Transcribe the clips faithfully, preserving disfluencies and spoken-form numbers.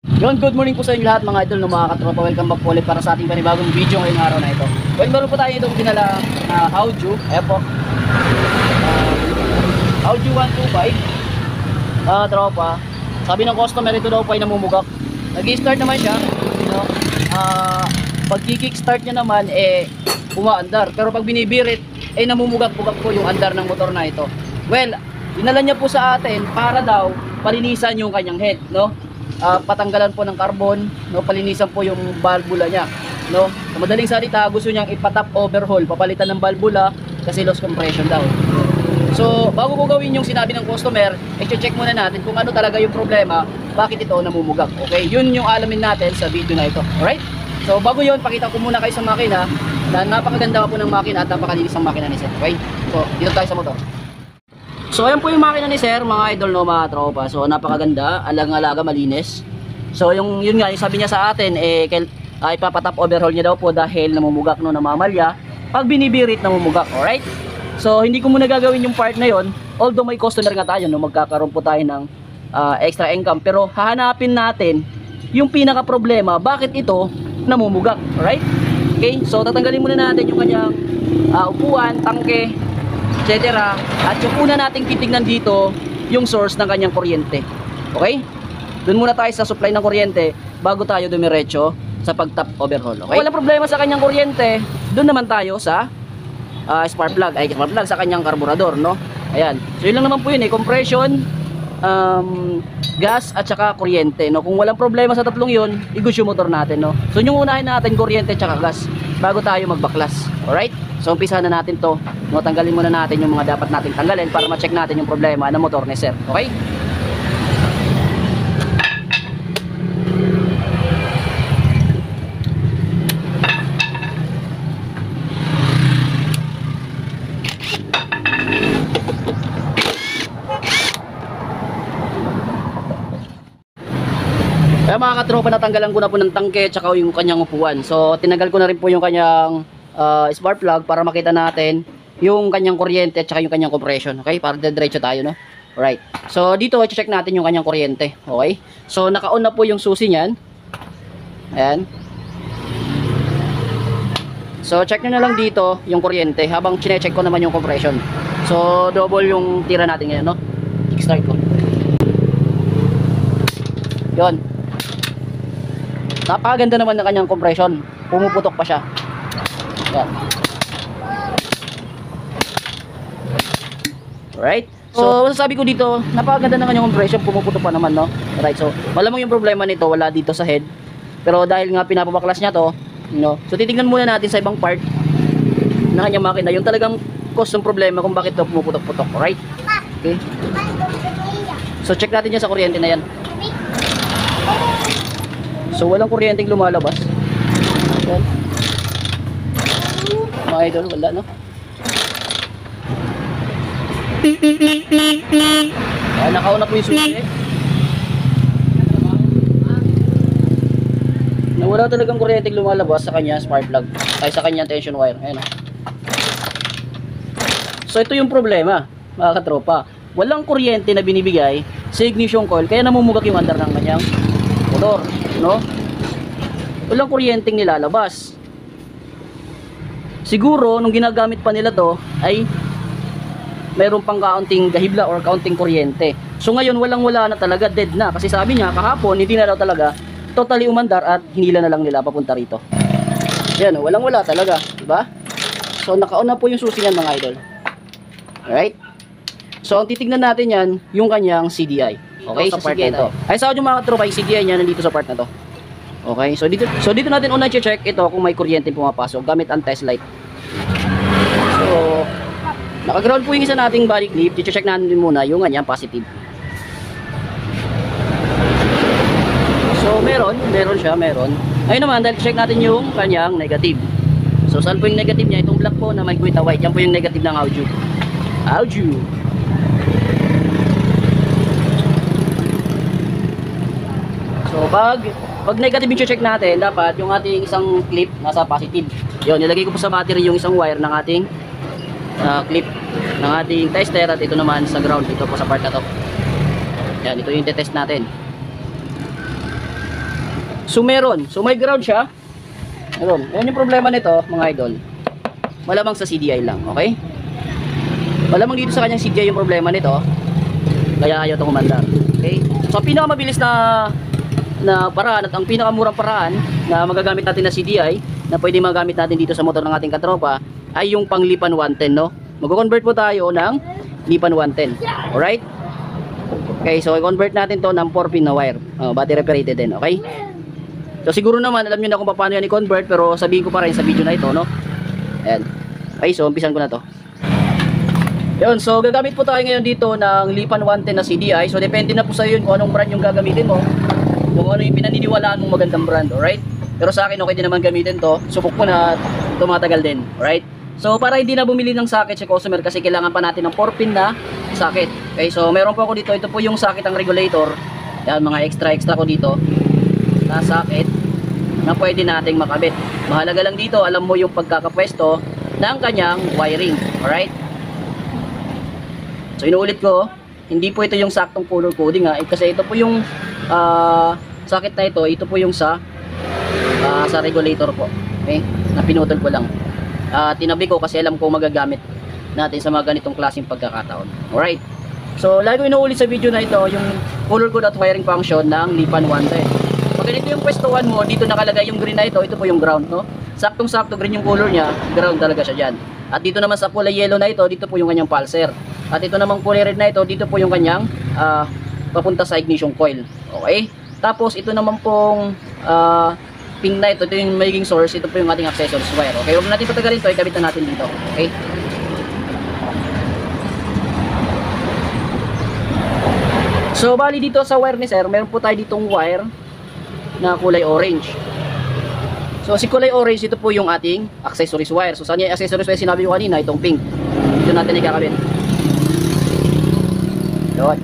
Yun, good morning po sa inyo lahat mga idol, no, mga katropa. Welcome back po ulit para sa ating panibagong video ngayong araw na ito. Well, meron po tayo itong dinala na uh, Audio. Ayan po. Uh, Audio one two five. Ah, uh, tropa. Sabi ng customer, ito daw po ay namumugak. Nag-i-start naman siya. You know, uh, pag kick-start niya naman, eh, umaandar. Pero pag binibirit, eh, namumugak-bugak po yung andar ng motor na ito. Well, dinala niya po sa atin para daw palinisan yung kanyang head, no? Uh, patanggalan po ng carbon, no, palinisan po yung valvula niya, no. Sa madaling salita, gusto niyang ipatap overhaul, papalitan ng valvula kasi loss compression daw. So, bago ko gawin yung sinabi ng customer, i-check muna natin kung ano talaga yung problema, bakit ito namumugak. Okay, yun yung alamin natin sa video na ito. Alright? So, bago yun, pakita ko muna kayo sa makina na napakaganda po ng makina at napakalinis ng makina ni Sir. Okay? So, dito tayo sa motor. So ayan po yung makina ni Sir, mga idol, no, mga tropa. So napakaganda, alang-alaga, malinis. So yung yun nga, yung sabi niya sa atin, eh ay papatap overhaul niya daw po dahil namumugak, no, namamalya. Pag binibirit, namumugak. Alright? So hindi ko muna gagawin yung part na yon. Although may customer nga tayo, no, magkakaroon po tayo ng uh, extra income. Pero hahanapin natin yung pinaka problema, bakit ito namumugak. Alright? Okay? So tatanggalin muna natin yung kanyang uh, upuan, tangke, et cetera. At yung una nating titignan dito yung source ng kanyang kuryente. Okay? Doon muna tayo sa supply ng kuryente bago tayo dumiretso sa pag-tap overhaul. Okay? Walang problema sa kanyang kuryente, doon naman tayo sa uh, spark plug, ay spark plug sa kanyang karburador, no? Ayan. So yun lang naman po yun, eh, compression, um, gas at saka kuryente, no? Kung walang problema sa tatlong yun, i-good yung motor natin, no? So yung unahin natin kuryente at saka gas bago tayo magbaklas. Alright? So umpisa na natin to, no, tanggalin muna natin yung mga dapat nating tanggalin para ma-check natin yung problema ng motor ni Sir. Okay? Kaya mga katropa, natanggalan ko na po ng tangke at saka yung kanyang upuan. So tinanggal ko na rin po yung kanyang Uh, spark plug para makita natin yung kanyang kuryente at saka yung kanyang compression. Okay, para diretso tayo, no? Alright, so dito i-check natin yung kanyang kuryente. Okay, so naka-on na po yung susi niyan. Ayan. So check nyo na lang dito yung kuryente habang chine-check ko naman yung compression. So double yung tira natin ngayon, no? Kickstart ko. Yun, napakaganda naman ng kanyang compression, pumuputok pa siya. Yan. Right? So, masasabi ko dito, napakaganda ng kanyang compression, pumuputok pa naman, no? Right, so, malamang yung problema nito, wala dito sa head. Pero dahil nga pinapabaklas niya to, you know, so titignan muna natin sa ibang part ng kanyang makina, yung talagang cause ng problema kung bakit ito pumuputok-putok. Right? Okay? So, check natin yan sa kuryente na yan. So, walang kuryenteng lumalabas. Yan. Mga idol, wala, no? Ah, nakauna po yung susi, eh. Nawala talagang kuryente lumalabas sa kanya spark plug ay sa kanya tension wire. Ayan. So ito yung problema, mga katropa. Walang kuryente na binibigay sa ignition coil kaya namumugak yung andar ng kanyang motor, no? Walang kuryenteng nilalabas. Siguro nung ginagamit pa nila to ay mayroon pang kaunting gahibla or kaunting kuryente. So ngayon walang wala na talaga, dead na. Kasi sabi niya kahapon hindi na daw talaga totally umandar at hinila na lang nila papunta rito. Yan, walang wala talaga, diba? So naka-on na po yung susi niyan, mga idol. Alright? So ang titignan natin yan, yung kanyang C D I. Okay, sa part na ito. Ay sa yung mga tropa, yung C D I niya nandito sa part na to. Okay, so dito so dito natin una i-check ito kung may kuryente pumapasok gamit ang test light. So naka-ground po yung isa nating body clip, i-check natin din muna yung kanyang positive. So meron, meron siya, meron. Ayun naman, dahil check natin yung kanyang negative. So saan po yung negative niya? Itong black po na may guhita white, yan po yung negative ng Audio. Audio. So pag pag negative yung check natin, dapat yung ating isang clip nasa positive. Yun, nilagay ko po sa battery yung isang wire ng ating uh, clip ng ating tester, at ito naman sa ground, ito po sa part na to. Yan, ito yung test natin. So meron. So may ground siya. Meron. Yan yung problema nito, mga idol. Malamang sa C D I lang, okay? Malamang dito sa kanyang C D I yung problema nito. Kaya ayaw itong umandar. Okay? So ang pinakamabilis na na paraan at ang pinakamurang paraan na magagamit natin na C D I na pwede magamit natin dito sa motor ng ating katropa ay yung panglipan one ten, no? Mag-convert po tayo ng lipan one ten. Alright? Okay, so i-convert natin to ng four pin na wire. Oh, battery operated din, okay? So siguro naman alam niyo na kung paano yan i-convert, pero sabihin ko pa rin sa video na ito, no? Ayan. Okay, so umpisan ko na to. Yun, so gagamit po tayo ngayon dito ng lipan one ten na C D I. So depende na po sa iyo kung anong brand yung gagamitin mo. Kung ano yung pinaniniwalaan mong magandang brand, alright? Pero sa akin okay din naman gamitin to. Subok ko na tumatagal din, alright? So para hindi na bumili ng socket si customer kasi kailangan pa natin ng four pin na socket. Okay, so meron po ako dito. Ito po yung socket ng regulator. Yan, mga extra extra ko dito na socket na pwede nating makabit. Mahalaga lang dito, alam mo yung pagkakapwesto ng kanyang wiring, alright? So inuulit ko, hindi po ito yung saktong color coding ha, eh, kasi ito po yung uh, socket na ito, ito po yung sa uh, sa regulator po. Okay? Na pinutol ko lang. Uh, tinabi ko kasi alam ko magagamit natin sa mga ganitong klaseng pagkakataon. Alright. So lagi ko inuulit sa video na ito yung color code at wiring function ng lipan one ten. Pag ganito yung pwestuhan mo, dito nakalagay yung green na ito, ito po yung ground, no? Saktong sakto green yung color niya, ground talaga siya dyan. At dito naman sa kulay yellow na ito, dito po yung kanyang pulser. At ito namang kulay red na ito, dito po yung kanyang uh, papunta sa ignition coil. Okay? Tapos ito naman pong uh, pin na ito, ito yung magiging source, ito po yung ating accessories wire. Okay, huwag natin patagalin ito, ikabit na natin dito. Okay? So bali dito sa wire ni sir, meron po tayo ditong wire na kulay orange. So si kulay orange, ito po yung ating accessories wire. So saan yung accessories wire sinabi ko kanina, itong pink. Ito natin ikakabit. Yun.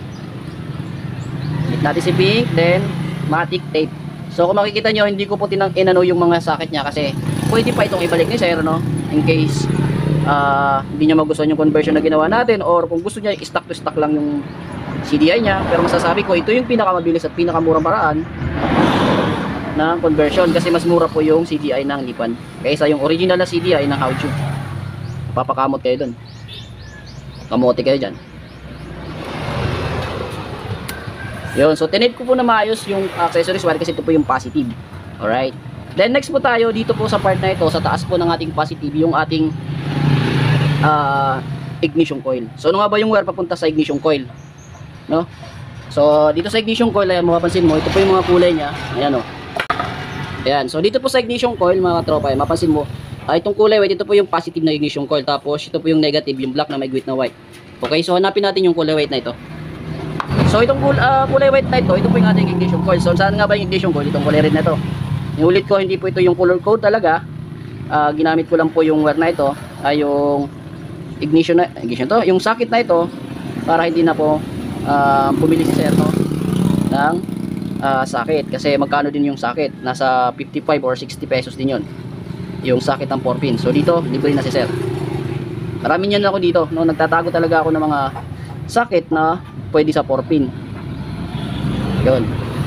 Hit natin si pink, then matic tape. So kung makikita nyo, hindi ko po tinang inano yung mga socket niya kasi pwede pa itong ibalik ni sir, no? In case uh, hindi niya magustuhan yung conversion na ginawa natin, or kung gusto niya stock to stock lang yung C D I niya. Pero masasabi ko, ito yung pinakamabilis at pinakamurang paraan ng conversion kasi mas mura po yung C D I ng lipan kaysa yung original na C D I ng Howju. Papakamot kayo dun, kamote kayo dyan. Yun, so tinip ko po na maayos yung accessories wire kasi ito po yung positive. Alright, then next po tayo dito po sa part na ito, sa taas po ng ating positive, yung ating uh, ignition coil. So ano nga ba yung wire papunta sa ignition coil, no? So dito sa ignition coil, ayan, mapapansin mo, ito po yung mga kulay nya. Ayan o. Ayan, so dito po sa ignition coil mga tropa, ayan, mapapansin mo, uh, itong kulay white, ito po yung positive na ignition coil. Tapos ito po yung negative, yung black na may guhit na white. Okay, so hanapin natin yung kulay white na ito. So itong uh, kulay white na ito, ito po yung ating ignition coil. So saan nga ba yung ignition coil? Itong kulay red na ito. Inulit ko, hindi po ito yung color code talaga. Uh, ginamit ko lang po yung wire na ito, ay uh, yung ignition na, ignition to, yung socket na ito, para hindi na po uh, pumili si sir, no, ng uh, socket. Kasi magkano din yung socket? Nasa fifty-five or sixty pesos din yon yung socket ng four pin. So dito, libre na si sir. Marami niyan ako dito, no? Nagtatago talaga ako ng mga socket na pwede sa four pin. Yun.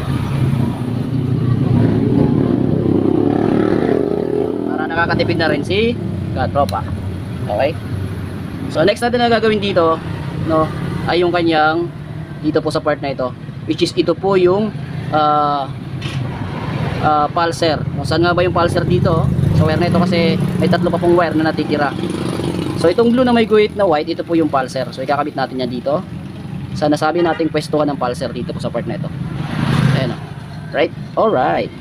Para nakakatipid na rin si katropa. Okay? So next natin na gagawin dito, no, ay yung kanyang dito po sa part na ito, which is ito po yung uh, uh, pulser. No, saan nga ba yung pulser dito? Sa wire na ito kasi may tatlo pa pong wire na natitira. So itong blue na may guhit na white, ito po yung pulser. So ikakabit natin yan dito sa nasabi nating pwestuhan ng pulser dito po sa part na ito. Ayan o. Right? Alright.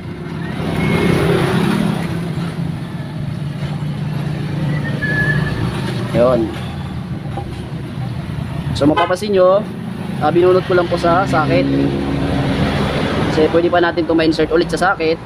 Yun. So mapapansin nyo, uh, binunot ko lang po sa socket. Kasi pwede pa natin ito ma-insert ulit sa socket.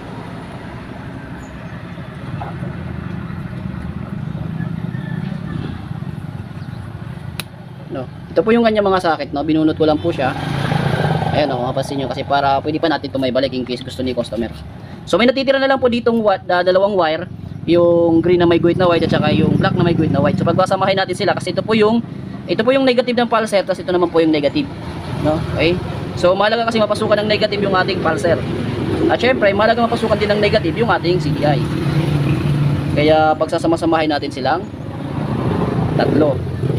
No. Ito po yung kanyang mga socket, no? Binunot ko lang po siya. Ayan o, mapapansin nyo, kasi para pwede pa natin ito may balik in case gusto ni customer. So may natitira na lang po ditong uh, dalawang wire, yung green na may guhit na white at saka yung black na may guhit na white. So pagsamahin natin sila kasi ito po yung ito po yung negative ng pulser, tapos ito naman po yung negative, no? Okay? So mahalaga kasi mapasukan ng negative yung ating pulser. At syempre, mahalaga mapasukan din ng negative yung ating C D I. Kaya pagsasama-samahin natin silang tatlo.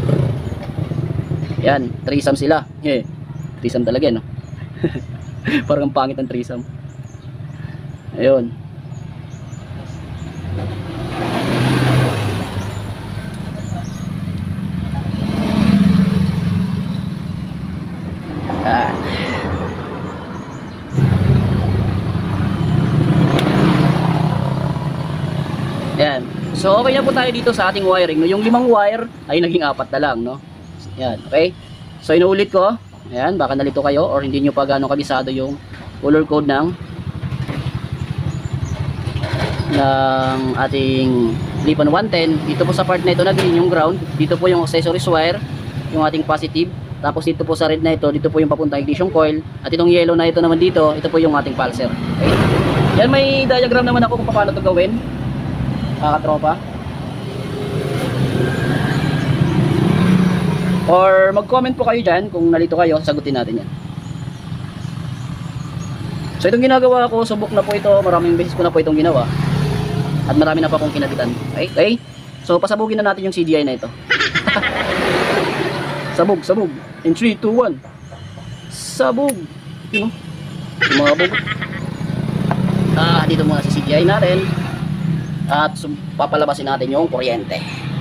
Yan, threesome sila. Eh, threesome talaga, no? Parang pangit ang threesome. Ayun. Ah. Yan. So okay na po tayo dito sa ating wiring. No? Yung limang wire ay naging apat na lang, no? Yan, okay? So inuulit ko. Ayan, baka nalito kayo or hindi nyo pa gano'ng kabisado yung color code ng ng ating Lipon one ten. Dito po sa part na ito na green yung ground. Dito po yung accessories wire, yung ating positive. Tapos dito po sa red na ito, dito po yung papuntang ignition coil. At itong yellow na ito naman dito, ito po yung ating pulser. Okay? Yan, may diagram naman ako kung paano ito gawin. Kakatropa. Or mag-comment po kayo dyan kung nalito kayo, sagutin natin yan. So itong ginagawa ko, subok na po ito, maraming beses ko na po itong ginawa. At marami na pa akong kinabitan. Okay? Okay? So pasabugin na natin yung C D I na ito. Sabog, sabog. In three, two, one. Sabog. You know? Sumabog. Ah, dito muna sa C D I natin. At papalabasin natin yung kuryente.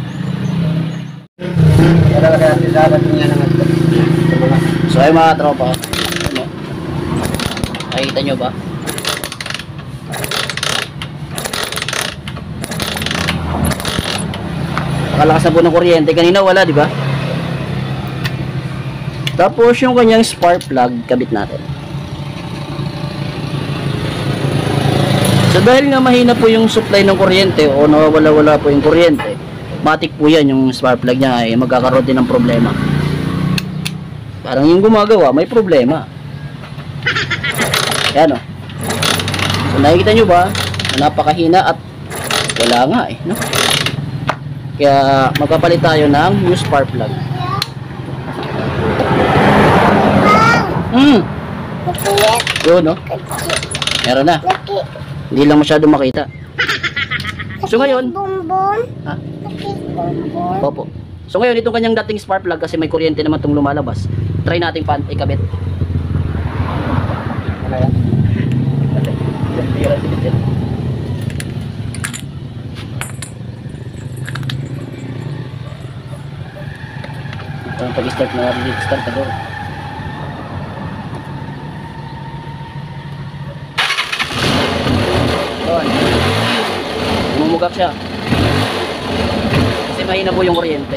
So ay mga tropa, ano? Nakikita nyo ba? Nakalakas na po ng kuryente. Kanina wala, di ba? Tapos yung kanyang spark plug, kabit natin. So dahil nga mahina po yung supply ng kuryente o nawawala-wala po yung kuryente, matik po yan yung spark plug niya ay magkakaroon din ng problema. Parang yung gumagawa may problema. Yan o. So nakikita nyo ba napakahina at wala nga eh, no? Kaya magpapalit tayo ng new spark plug. Hmm. Yun, no? Meron na. Hindi lang masyado makita. So ngayon, ha? Opo. So ngayon, itong kanyang dating spark plug kasi may kuryente naman itong lumalabas. Try nating pan ikabit. Kaya. Ito ang pag-start na start na doon. Doon. Mumugap siya. Kasi mahina po yung kuryente.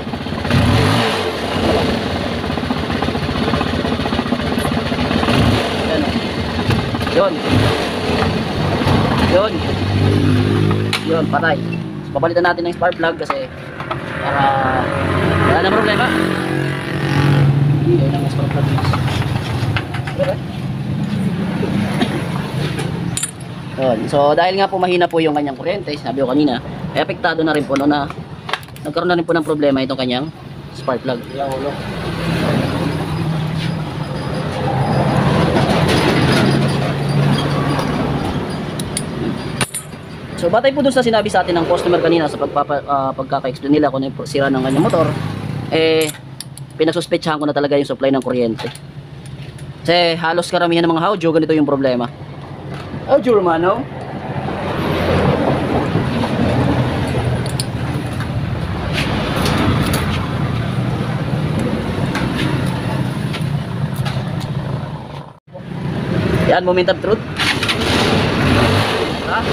Yan. Yun. Yun. Yun, patay. So, papalitan natin ng spark plug kasi para wala na problema. Yun ang spark plug. Yun. So dahil nga po mahina po yung kanyang kuryente, sabi ko kanina, ay apektado na rin po no, na nagkaroon na rin po ng problema itong kanyang spark plug. So batay po dun sa sinabi sa atin ng customer kanina sa pagpapa, uh, pagkaka-explain nila kung ano yung sira ng kanyang motor, eh pinagsuspetsahan ko na talaga yung supply ng kuryente. Kasi halos karamihan ng mga Haujo ganito yung problema. Haujo Romano. Yan, moment of truth. Ha?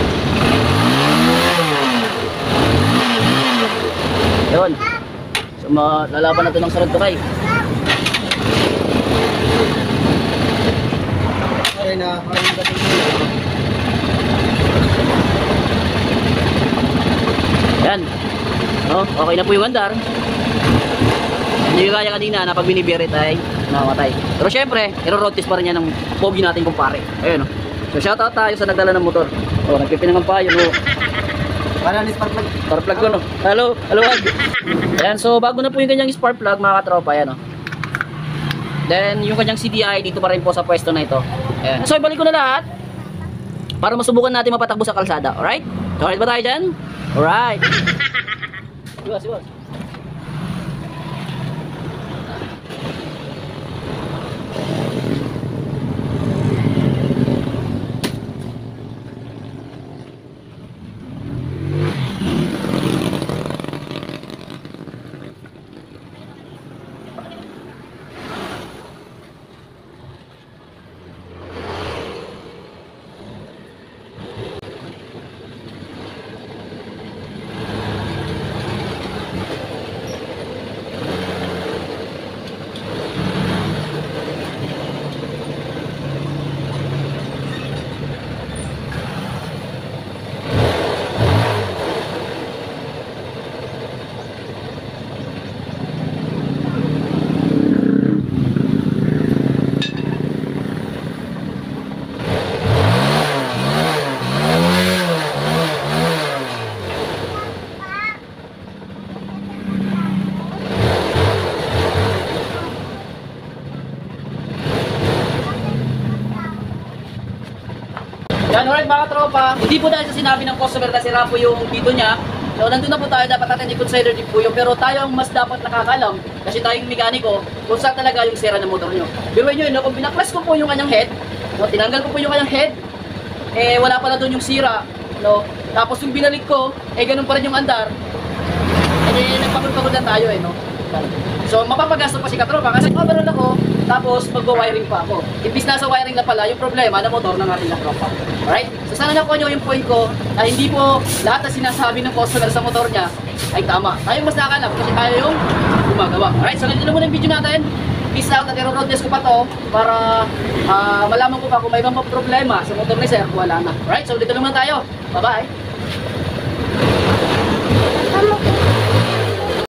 Yun. So, lalaban na ito ng sarod to kay. Okay na. Yan. No, okay na po yung andar. Hindi kaya kanina na pag binibirit ay namamatay. Pero syempre, iro-road test pa rin yan ng pogi natin kumpare. Ayun no. So shoutout tayo sa nagdala ng motor. Oh, nagpipinangan pa yun. Oh. Para ni spark plug. Spark plug ko no. Hello, hello wag. Ayan, so bago na po yung kanyang spark plug mga katropa, ayan oh. Then yung kanyang C D I dito pa rin po sa pwesto na ito. Ayan. So ibalik ko na lahat. para masubukan natin mapatakbo sa kalsada. Alright? So, alright ba tayo dyan? Alright. Siwas, siwas. Yan, alright mga tropa, hindi po dahil sa sinabi ng customer na sira po yung dito niya. So, nandun na po tayo, dapat natin i-consider din po yun. Pero tayo ang mas dapat nakakalam, kasi tayong mekaniko, kung saan talaga yung sira ng motor nyo. Biruin nyo, no, kung binaklas ko po yung kanyang head, no, tinanggal ko po yung kanyang head, eh wala pala doon yung sira. No? Tapos yung binalik ko, eh ganun pa rin yung andar. Eh, nagpagod-pagod na tayo eh, no? So, mapapagasto pa si katropa kasi overall ako, tapos magwa-wiring pa ako. Imbis na sa wiring na pala, yung problema na motor ng ating katropa. Alright? So, sana nakuha nyo yung point ko na hindi po lahat na sinasabi ng customer sa motor niya ay tama. Tayo mas nakakalap kasi tayo yung gumagawa. Alright? So, ganito na muna yung video natin. Peace out at i-road test ko pa to para uh, malaman ko pa kung may mga problema sa motor ni sir, wala na. Alright? So, dito naman tayo. Bye-bye!